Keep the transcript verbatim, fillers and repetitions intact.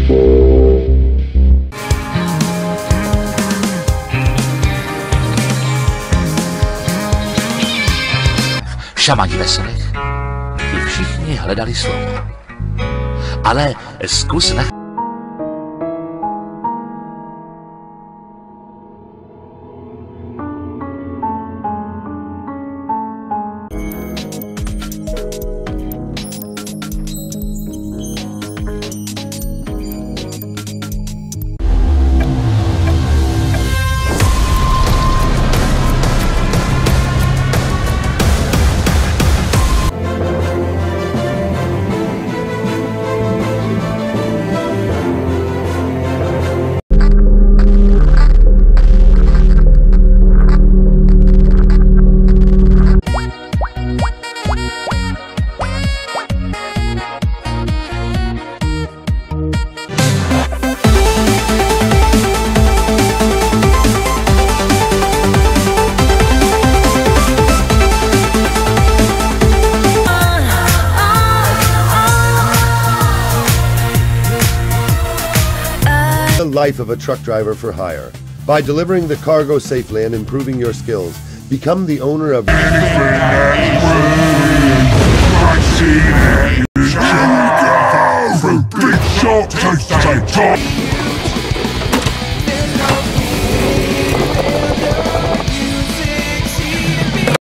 Šamani veselých, ti všichni hledali slovo. Ale zkus na... Life of a truck driver for hire. By delivering the cargo safely and improving your skills, become the owner of anything.